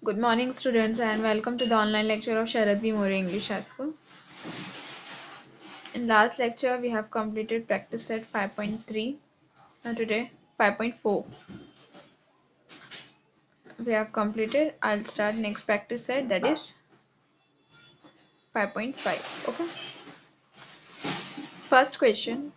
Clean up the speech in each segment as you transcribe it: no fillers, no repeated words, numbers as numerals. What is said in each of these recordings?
Good morning, students, and welcome to the online lecture of Sharad B. More English High School. In last lecture, we have completed practice set 5.3. Now today, 5.4. We have completed. I'll start next practice set, that is 5.5. Okay. First question.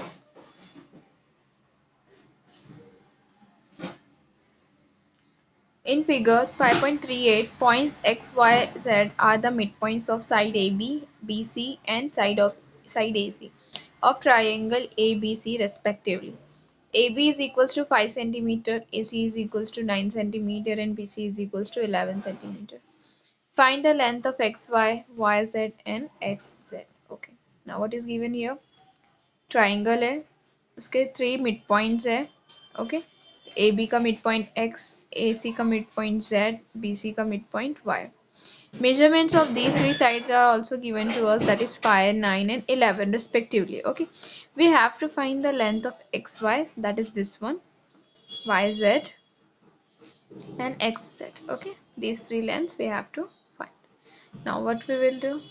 In figure 5.38, points x, y, z are the midpoints of side AB, BC, and side AC of triangle ABC respectively. AB is equals to 5 centimeter, AC is equals to 9 centimeter, and BC is equals to 11 centimeter. Find the length of XY, YZ and XZ. Okay. Now what is given here? Triangle है, उसके 3 midpoints है. Okay. AB का midpoint X, AC का midpoint Z, BC का midpoint Y. Measurements of these three sides are also given to us, that is 5, 9 and 11 respectively. Okay. We have to find the length of XY, that is this one, YZ and XZ. Okay. These three lengths we have to find. Now what we will do?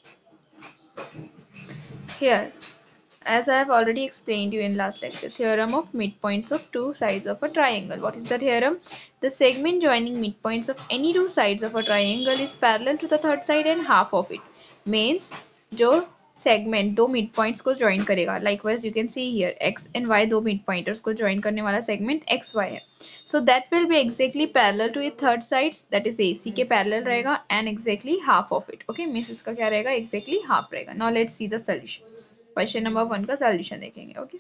Here, as I have already explained you in last lecture, theorem of midpoints of two sides of a triangle. What is the theorem? The segment joining midpoints of any two sides of a triangle is parallel to the third side and half of it. Means जो segment दो midpoints को join करेगा. Likewise you can see here x and y दो midpointers को join करने वाला segment x y है. So that will be exactly parallel to its third sides, that is AC के parallel रहेगा and exactly half of it. Okay, means इसका क्या रहेगा? Exactly half रहेगा. Now let's see the solution. Question number 1 का solution देखेंगे. Okay.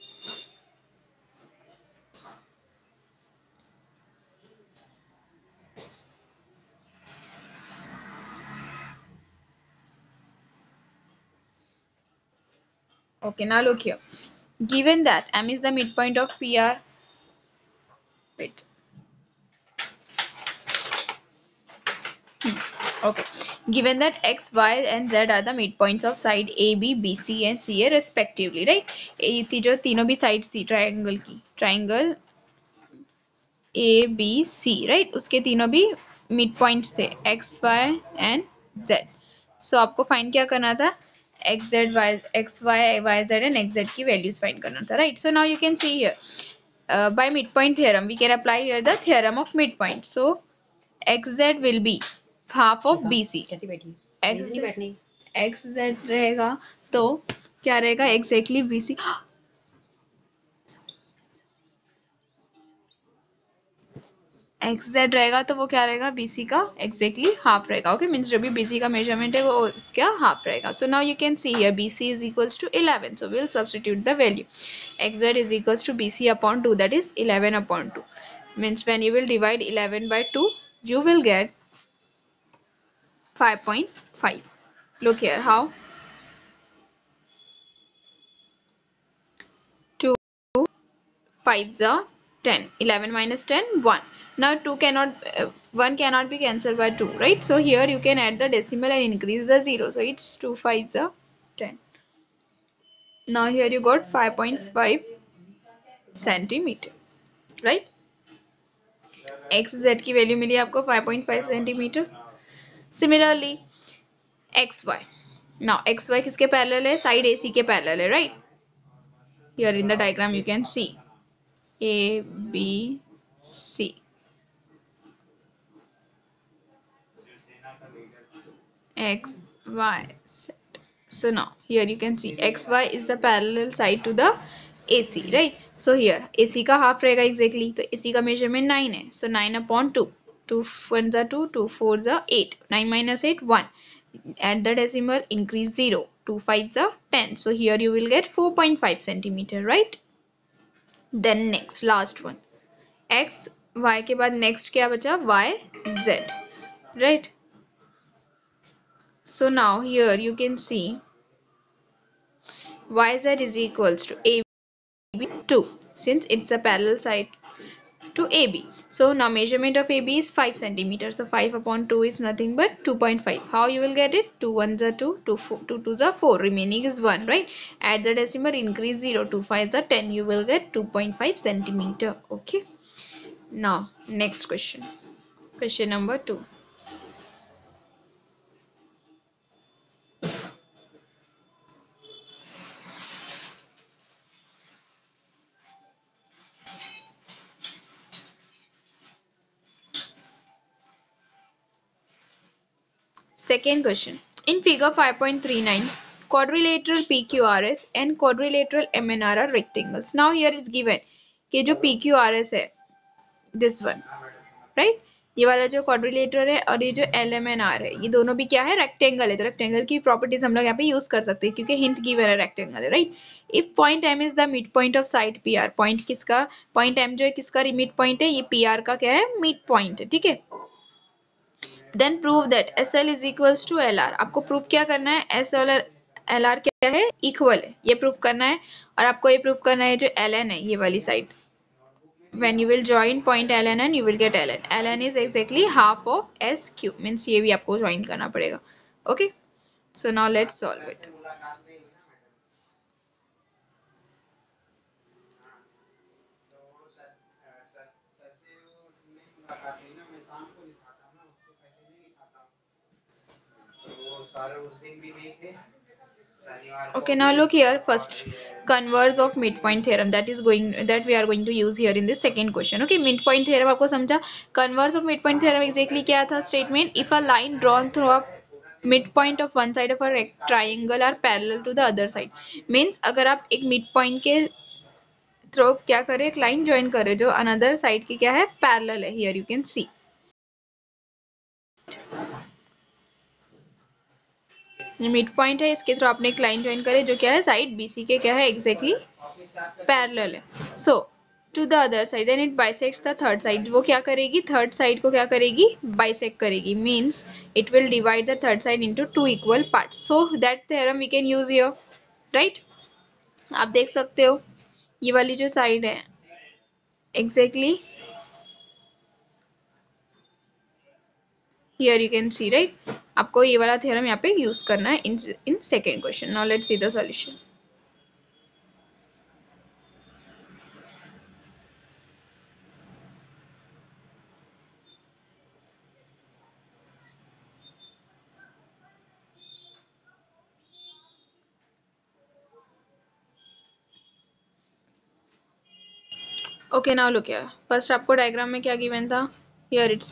Okay, now look here. Given that M is the midpoint of PR, wait. Okay. Given that X, Y and Z are the midpoints of side AB, BC and CA respectively, right? ये जो तीनों भी sides थी triangle की, triangle ABC, right? उसके तीनों भी midpoints थे X, Y and Z. So आपको find क्या करना था? X, Z, Y, X, Y, Y, Z and X, Z की values find करना था, right? So now you can see here. By midpoint theorem, we can apply here the theorem of midpoint. So XZ will be half of BC. XZ रहेगा तो क्या रहेगा? Exactly BC. XZ रहेगा तो वो क्या रहेगा? BC का exactly half रहेगा. Okay, means जो भी BC का measurement है वो उसका half रहेगा. So now you can see here BC is equals to 11. So we'll substitute the value. XZ is equals to BC upon 2, that is 11 upon 2. Means when you will divide 11 by 2, you will get 5.5. Look here how. 2 5s are 10. 11 minus 10, 1. Now 1 cannot be cancelled by 2, right? So here you can add the decimal and increase the 0. So it's 2 5s are 10. Now here you got 5.5 centimeter, right? XZ की value मिली आपको 5.5 centimetre. Similarly, XY. Now XY किसके parallel है? Side AC के parallel है, right? Here in the diagram you can see A, B, C. X, Y, Z. So now here you can see XY is the parallel side to the AC, right? So here AC का half रहेगा exactly. तो AC का measurement 9 है. So 9 upon 2. 2 1s are 2, 2 4s are 8. 9 minus 8, 1. Add the decimal, increase 0. 2 5s are 10. So here you will get 4.5 centimeter, right? Then next, last one. X, Y के बाद next क्या बचा? Y, Z, right? So now here you can see YZ is equals to AB 2, since it's the parallel side to AB. So now measurement of AB is 5 centimeters. So 5 upon 2 is nothing but 2.5. How you will get it? 2 1s are 2, 2 2s are 4. Remaining is 1, right? Add the decimal, increase 0. 2 5s are 10. You will get 2.5 centimeter. Okay. Now next question. Question number 2. Second question. In figure 5.39, quadrilateral PQRS and quadrilateral MNR are rectangles. Now here it's given कि जो PQRS है, this one, right? ये वाला जो quadrilateral है और ये जो LMNR है, ये दोनों भी क्या है, रेक्टेंगल है. तो रेक्टेंगल की प्रॉपर्टीज हम लोग यहाँ पे यूज कर सकते हैं क्योंकि हिंट गिवन है रेक्टेंगल है, right? If point M is the mid point of side PR, point किसका, पॉइंट M जो है किसका मिड पॉइंट है, ये PR का क्या है, मिड पॉइंट है, ठीक है. Then prove that SL is equals to LR. आपको प्रूफ क्या करना है, SL और LR क्या है, इक्वल है, ये प्रूफ करना है. और आपको ये प्रूफ करना है जो LN है, ये वाली side, when you will join point LN and you will get LN. LN is exactly half of SQ, means ये भी आपको join करना पड़ेगा. Okay, so now let's solve it. Okay, now look here. First, converse of midpoint theorem, that we are going to use here in this second question. Okay, midpoint theorem आपको समझा. Converse of midpoint theorem exactly क्या था statement? If a line drawn through a midpoint of one side of a triangle are parallel to the other side, means अगर आप एक midpoint के through क्या करें, एक लाइन ज्वाइन करें जो अनदर साइड की क्या है, पैरेलल है. Here you can see mid point है, इसके थ्रू आपने एक लाइन ज्वाइन करे जो क्या है, साइड BC के क्या है, एग्जैक्टली पैरेलल है. So to the other side then it bisects the third side. वो क्या करेगी, थर्ड साइड को क्या करेगी, बाइसेक्ट करेगी. Means it will divide the third side into two equal parts. So that theorem we can use here, right? आप देख सकते हो ये वाली जो साइड है exactly here you can see, right? आपको ये वाला थ्योरम यहाँ पे यूज करना है in second question. Now let's see the solution. Okay, now look here. First आपको डायग्राम में क्या गिवन था, here it's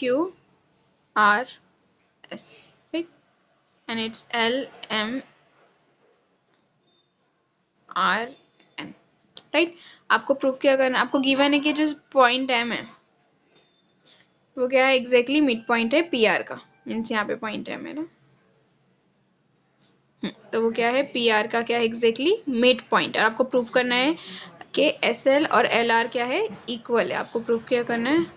PQRS, right? And it's LMRN, right? आपको प्रूफ क्या करना, आपको गिवन है कि जो पॉइंट M है वो क्या है, एग्जैक्टली मिड पॉइंट है PR का. मीन्स यहाँ पे पॉइंट M है ना, तो वो क्या है, PR का क्या है, एग्जैक्टली मिड पॉइंट. और आपको प्रूफ करना है कि SL और LR क्या है, इक्वल है. आपको प्रूफ क्या करना है,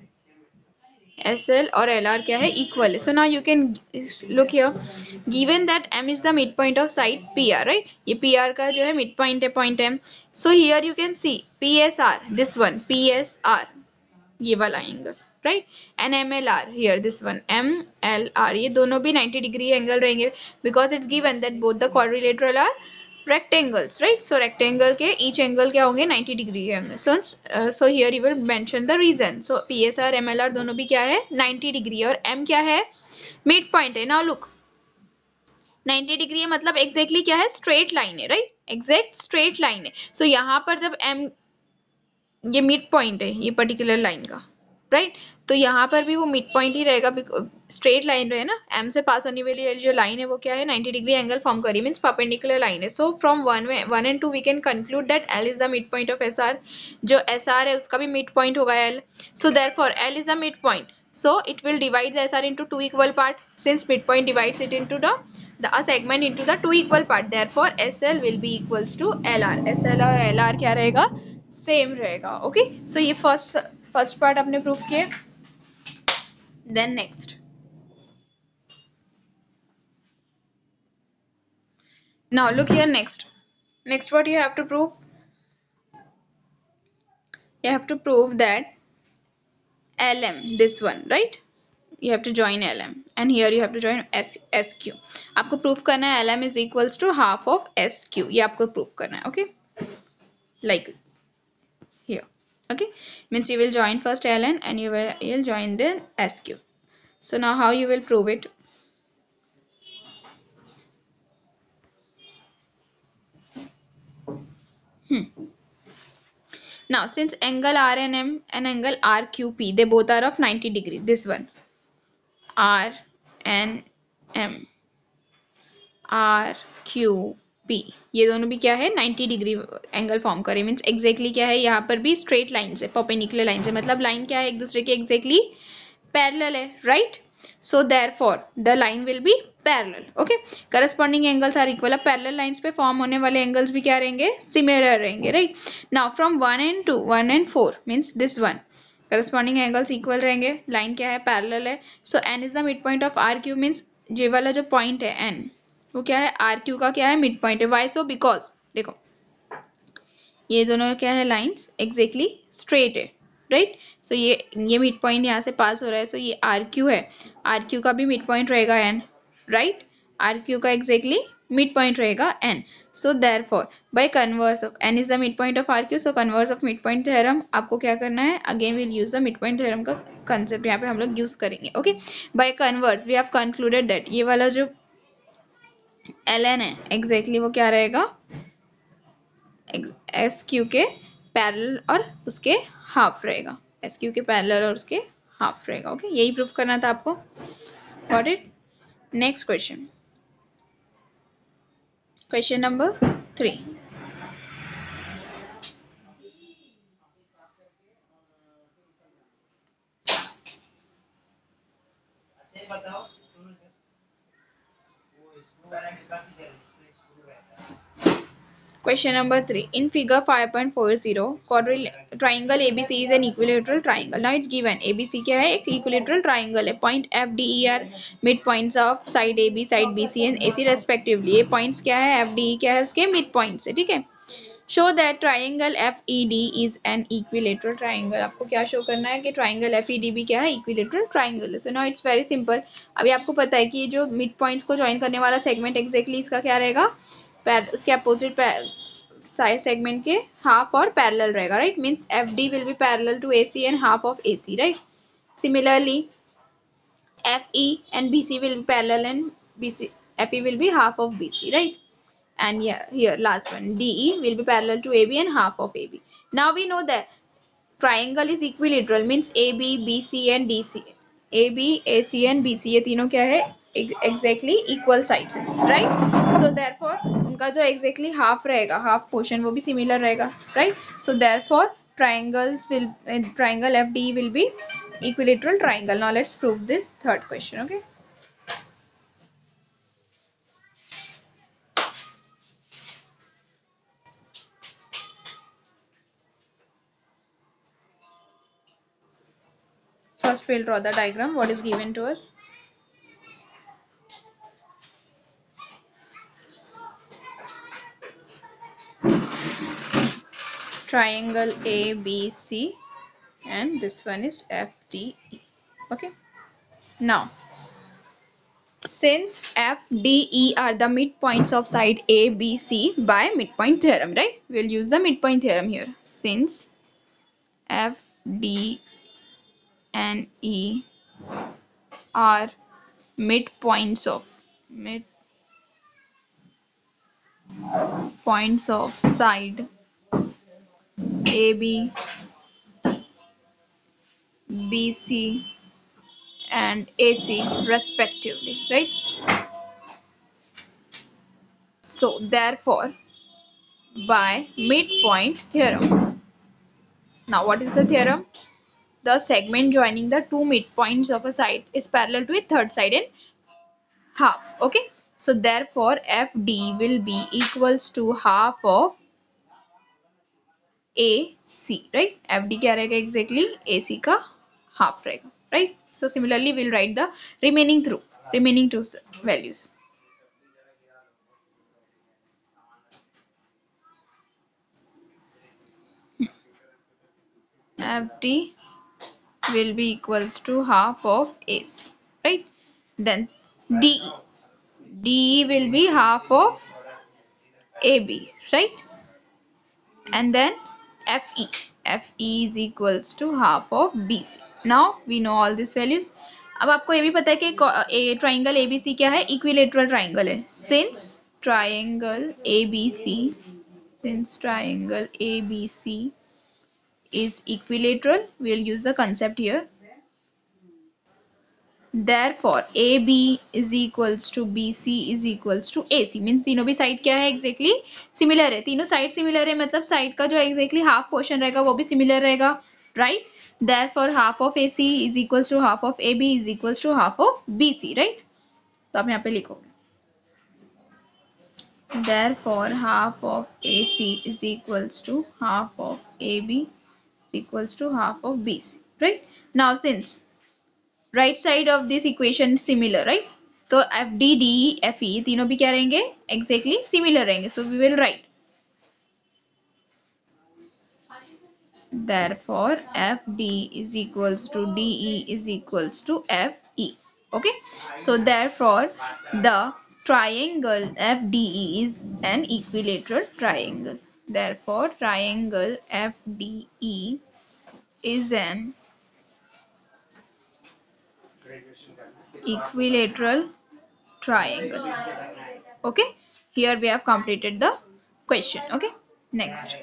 SL और LR क्या है, इक्वल है. So now you can look here, given that M is the mid point of side PR, right? ये PR का जो है मिड पॉइंट है, point M. So here you can see PSR, this one PSR, ये वाला angle, right? And MLR, here this one MLR, ये दोनों भी 90 डिग्री एंगल रहेंगे because it's given that both the quadrilateral are rectangles, right? So rectangle के each angle क्या होंगे, 90 degree के होंगे. So here you will mention the reason. So PSR MLR दोनों भी क्या है, 90 डिग्री. और M क्या है, मिड पॉइंट है. नाउ लुक, 90 डिग्री है मतलब एग्जैक्टली क्या है, स्ट्रेट लाइन है, राइट? एग्जैक्ट स्ट्रेट लाइन है. सो यहाँ पर जब M, ये मिड पॉइंट है ये पर्टिकुलर लाइन का, राइट? तो यहाँ पर भी वो मिड पॉइंट ही रहेगा, स्ट्रेट लाइन रहे ना. M से पास होने वाली जो लाइन है वो क्या है, 90 डिग्री एंगल फॉर्म करी, मीन्स परपेंडिकुलर लाइन है. So from 1 and 2 we can conclude that L is the mid point of SR. जो SR है उसका भी मिड पॉइंट होगा L. So therefore L is the mid point, so it will divide the SR into two equal part. Since midpoint divides it into the a segment into the two equal part, therefore SL will be equals to LR. SL और LR क्या रहेगा, same रहेगा. Okay, so ये first part आपने proof किया. Then next, now look here, next what you have to prove, you have to prove that LM, this one, right? You have to join LM and here you have to join SQ. आपको proof करना है LM is equals to half of SQ. ये आपको proof करना है. Okay, like here. Okay, means you will join first LN and you'll join then SQ. So now how you will prove it? Now since angle RNM and angle RQP, they both are of 90 degree, this one RNM M R Q P, ये दोनों भी क्या है 90 degree angle form करे, means exactly क्या है, यहाँ पर भी स्ट्रेट लाइन है, परपेंडिकुलर लाइन है, मतलब लाइन क्या है एक दूसरे के एग्जैक्टली पैरेलल है, right. So therefore the line will be parallel. Okay, corresponding angles are equal. अब पैरेलल लाइंस पे फॉर्म होने वाले एंगल्स भी क्या रहेंगे, सिमिलर रहेंगे, right. Now from 1 and 4 means this one, corresponding angles equal रहेंगे, लाइन क्या है पैरेलल है. So N is the mid point of R Q, means J वाला जो पॉइंट है एन, वो क्या है आर क्यू का क्या है मिड पॉइंट है. वाई सो, बिकॉज देखो ये दोनों क्या है लाइंस एग्जैक्टली स्ट्रेट है, राइट. सो ये मिड पॉइंट यहाँ से पास हो रहा है, सो ये आर क्यू है, आर क्यू का भी मिड पॉइंट रहेगा एन, राइट. आर क्यू का एग्जैक्टली मिड पॉइंट रहेगा N. So therefore by converse of N is the mid point of R Q, so converse of mid point theorem आपको क्या करना है, again will use the mid point theorem का concept यहाँ पे हम लोग यूज करेंगे. Okay, by converse we have concluded that ये वाला जो एल एन है एग्जैक्टली वो क्या रहेगा एस क्यू के पैरेलल और उसके हाफ रहेगा, एस क्यू के पैरेलल और उसके हाफ रहेगा. ओके, यही प्रूफ करना था आपको. Got it. Next question, question number 3. Question number 3. In figure 5.40, triangle ABC is an equilateral triangle. Now it's given ABC क्या है, एक equilateral triangle है. Point F, D, E are midpoints of side AB, side BC and AC respectively. ये points क्या है, F, D, E क्या है, उसके midpoints है, ठीक है. Show that triangle FED is an equilateral triangle. आपको क्या शो करना है कि triangle FED भी क्या है, equilateral triangle है. So now it's very simple. अभी आपको पता है कि ये जो midpoints को join करने वाला segment exactly इसका क्या रहेगा, उसके अपोजिट साइड सेगमेंट के हाफ और पैरेलल रहेगा, right. Means F D will be parallel to A C and half of A C, right. Similarly F E and B C will be parallel and B C, F E will be half of B C, right. And yeah, here last one DE will be parallel to AB and half of AB. Now we know that triangle is equilateral means AB, BC and DC. AB, AC and BC ये तीनों क्या है exactly equal sides है, right? So therefore उनका जो exactly half रहेगा, half portion वो भी similar रहेगा, right? So therefore triangle FD will be equilateral triangle. Now let's prove this third question. Okay. First we'll draw the diagram what is given to us. Triangle ABC and this one is FDE. Okay. Now, since FDE are the midpoints of side ABC by midpoint theorem, right? We'll use the midpoint theorem here. Since FD and E are midpoints of side AB, BC and AC respectively, right? So therefore by midpoint theorem, now what is the theorem? The segment joining the two midpoints of a side is parallel to a third side in half. Okay, so therefore FD will be equals to half of AC, right? FD क्या रहेगा exactly, AC का half रहेगा, right? So similarly we'll write the remaining two values. FD will be equals to half of AC, right? Then DE will be half of AB, right? And then FE is equals to half of BC. Now we know all these values. अब आपको ये भी पता है कि triangle ABC क्या है, equilateral triangle है. Since triangle ABC is equilateral, we'll use the concept here. Therefore AB is equals to BC is equals to AC means तीनों भी साइड क्या है एग्जैक्टली सिमिलर है, तीनों साइड सिमिलर है मतलब साइड का जो एग्जैक्टली हाफ पोर्शन रहेगा वो भी सिमिलर रहेगा, right. Therefore half of AC is equals to half of AB is equals to half of BC, right. तो आप यहाँ पे लिखोगे therefore half of AC is equals to half of AB is equals to half of BC, right. Now since right side of this equation similar, right, तो F D D F E तीनों भी क्या रहेंगे exactly similar रहेंगे, so we will write therefore F D is equals to D E is equals to F E. Okay, so therefore the triangle FDE is an equilateral triangle. Therefore triangle FDE is an equilateral triangle. Okay, here we have completed the question. Okay, next.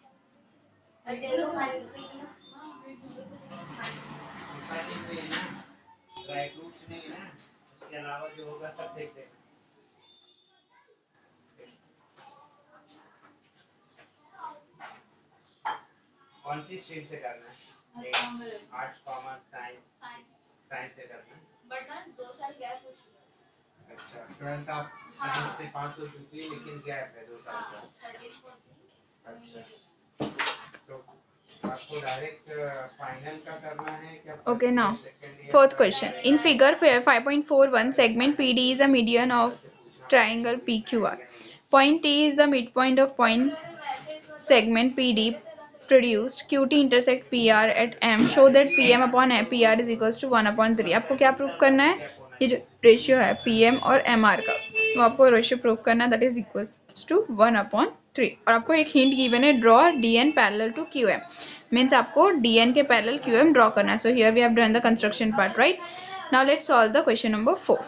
कौन सी stream से करना है? Arts, commerce, science? Science से करना है, but ना 2 साल gap हो चुका है. अच्छा, 12th आप साइंस से पास हो चुकी है लेकिन गैप है 2 साल का. अच्छा, तो आपको डायरेक्ट फाइनल का करना है क्या? Okay, now fourth question. In figure 5.41 segment PD is a median of triangle PQR. Point T is the midpoint of point segment PD produced. QT intersect PR at M. Show that PM upon PR is equals to 1/3. आपको क्या proof करना है? ये जो ratio है PM और MR का वो आपको रेशियो प्रूफ करना है, दैट इज इक्वल्स टू 1/3. और आपको एक हिंट गिवन है, draw DN parallel to QM मीन्स आपको DN के पैरेलल QM ड्रॉ करना है. So here we have done the construction part, right. Now let's solve the question number 4.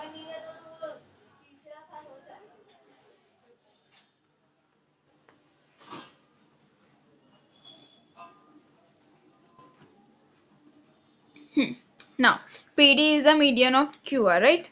Now PD is the median of QR, right.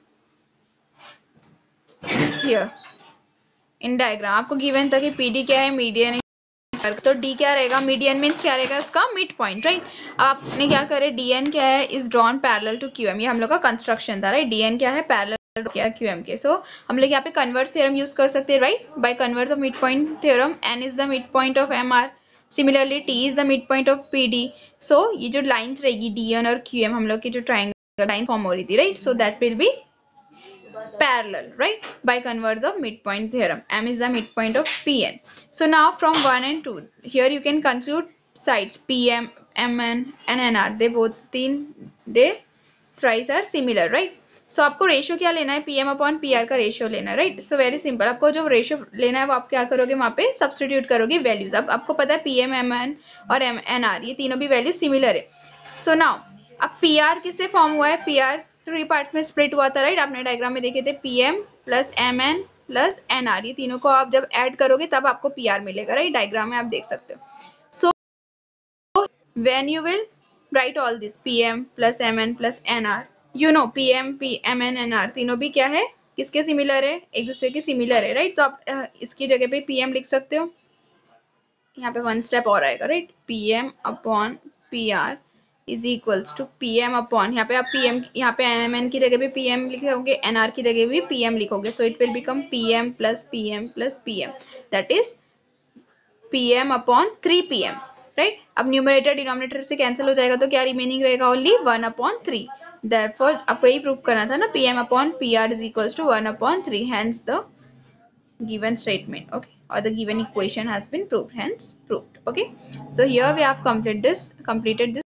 Here in diagram आपको given था कि PD क्या है, median. तो D क्या रहेगा, मीडियन मीन्स क्या रहेगा उसका मिड पॉइंट, राइट. आपने क्या करे, DN क्या है, is drawn parallel to QM. ये हम लोग का कंस्ट्रक्शन था, राइट. DN क्या है, पैरेलल टू QM के. सो हम लोग यहाँ पे कन्वर्स थ्योरम यूज कर सकते हैं, right. By converse of mid point theorem N is the mid point of MR. Similarly T is the mid point of PD. So ये जो लाइन्स रहेगी DN और QM हम लोग की जो ट्राइंगल लाइन फॉर्म हो रही थी, right. So that will be parallel, right, by converse of midpoint theorem. M is the midpoint of PN. So now from 1 and 2 here you can conclude sides PM, MN and NR. They both they thrice are similar, right. So आपको ratio क्या लेना है, PM upon PR का ratio लेना है, right. So very simple, आपको जो ratio लेना है वो आप क्या करोगे, वहाँ पे सब्सटीट्यूट करोगे वैल्यूज. अब आपको पता है PM, MN और NR ये तीनों भी वैल्यू सिमिलर है. सो नाउ अब PR किससे फॉर्म हुआ है, PR 3 पार्ट्स में स्प्लिट हुआ था, राइट. आपने डायग्राम में देखे थे PM plus MN plus NR. ये तीनों को आप जब ऐड करोगे तब आपको PR मिलेगा, राइट. डायग्राम में आप देख सकते हो. So when you will write all this PM plus MN plus NR, you know PM MN NR तीनों भी क्या है, किसके सिमिलर है, एक दूसरे के सिमिलर है, राइट. तो आप इसकी जगह पे PM लिख सकते हो. यहाँ पे 1 स्टेप और आएगा, right. PM upon PR is equals to PM upon, यहाँ पे आप PM, यहाँ पे MN की जगह भी PM लिखोगे, NR की जगह भी PM लिखोगे. So it will become PM plus PM plus PM, that is PM upon 3PM, right. अब न्यूमरेटर डिनोमिनेटर से कैंसिल हो जाएगा तो क्या रिमेनिंग रहेगा, ओनली 1/3. देयरफॉर आपको यही प्रूफ करना था ना, PM upon PR is equals to 1/3. Hence the given statement, okay, or the given equation has been proved, hence proved. Okay, so here we have completed this